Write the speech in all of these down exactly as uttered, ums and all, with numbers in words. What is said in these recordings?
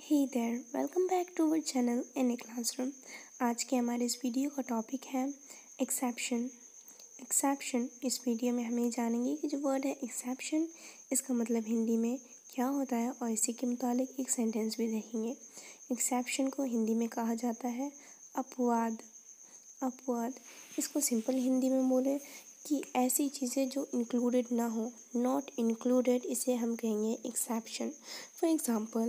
Hey there, welcome back to our channel in a classroom. आज के हमारे इस वीडियो का टॉपिक है एक्सेप्शन। एक्सेप्शन इस वीडियो में हम ये जानेंगे कि जो वर्ड है एक्सेप्शन, इसका मतलब हिंदी में क्या होता है और इसी के मुतालिक एक सेंटेंस भी देखेंगे। एक्सेप्शन को हिंदी में कहा जाता है अपवाद। अपवाद इसको सिंपल हिंदी में बोले कि ऐसी चीज़ें जो इंक्लूडेड ना हो, नॉट इंक्लूडेड, इसे हम कहेंगे एक्सेप्शन। फॉर एग्ज़ाम्पल,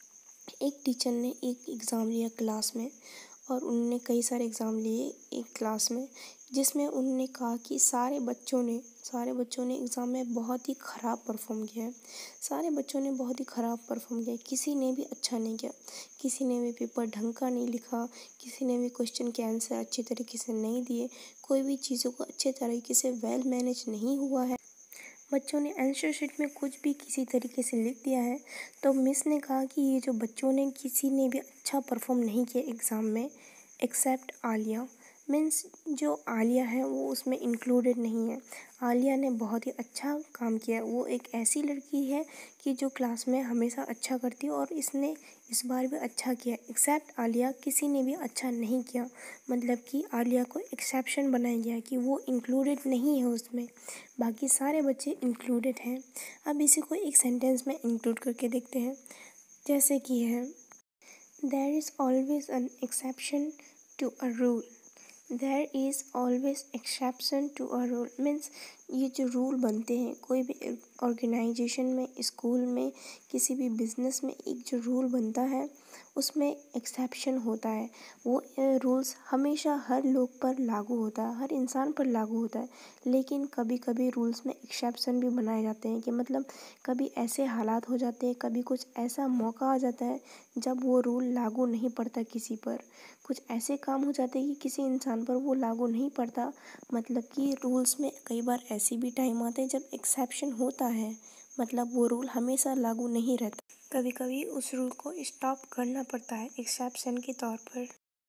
एक टीचर ने एक एग्ज़ाम लिया क्लास में और उन्होंने कई सारे एग्ज़ाम लिए एक क्लास में, जिसमें उन्होंने कहा कि सारे बच्चों ने सारे बच्चों ने एग्ज़ाम में बहुत ही ख़राब परफॉर्म किया है। सारे बच्चों ने बहुत ही ख़राब परफॉर्म किया, किसी ने भी अच्छा नहीं किया, किसी ने भी पेपर ढंग का नहीं लिखा, किसी ने भी क्वेश्चन के आंसर अच्छे तरीके से नहीं दिए, कोई भी चीज़ों को अच्छे तरीके से वेल मैनेज नहीं हुआ है। बच्चों ने आंसर शीट में कुछ भी किसी तरीके से लिख दिया है। तो मिस ने कहा कि ये जो बच्चों ने किसी ने भी अच्छा परफॉर्म नहीं किया एग्ज़ाम में एक्सेप्ट आलिया। मीन्स जो आलिया है वो उसमें इंक्लूडेड नहीं है। आलिया ने बहुत ही अच्छा काम किया है। वो एक ऐसी लड़की है कि जो क्लास में हमेशा अच्छा करती है और इसने इस बार भी अच्छा किया। एक्सेप्ट आलिया, किसी ने भी अच्छा नहीं किया, मतलब कि आलिया को एक्सेप्शन बनाया गया कि वो इंक्लूडेड नहीं है उसमें, बाकी सारे बच्चे इंक्लूडेड हैं। अब इसी को एक सेंटेंस में इंक्लूड करके देखते हैं, जैसे कि है there is always an exception to a rule. There is always exception to a rule means ये जो रूल बनते हैं कोई भी ऑर्गेनाइजेशन में, स्कूल में, किसी भी बिजनेस में, एक जो रूल बनता है उसमें एक्सेप्शन होता है। वो रूल्स हमेशा हर लोग पर लागू होता है, हर इंसान पर लागू होता है, लेकिन कभी कभी रूल्स में एक्सेप्शन भी बनाए जाते हैं कि मतलब कभी ऐसे हालात हो जाते हैं, कभी कुछ ऐसा मौका आ जाता है जब वो रूल लागू नहीं पड़ता किसी पर। कुछ ऐसे काम हो जाते हैं कि किसी इंसान पर वो लागू नहीं पड़ता, मतलब कि रूल्स में कई बार ऐसी भी टाइम आते हैं जब एक्सेप्शन होता है, मतलब वो रूल हमेशा लागू नहीं रहता, कभी कभी उस रूल को स्टॉप करना पड़ता है एक्सेप्शन के तौर पर।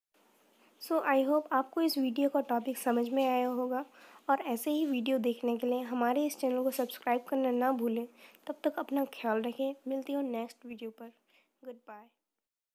सो आई होप आपको इस वीडियो का टॉपिक समझ में आया होगा, और ऐसे ही वीडियो देखने के लिए हमारे इस चैनल को सब्सक्राइब करना ना भूलें। तब तक अपना ख्याल रखें, मिलती हूँ नेक्स्ट वीडियो पर। Good bye.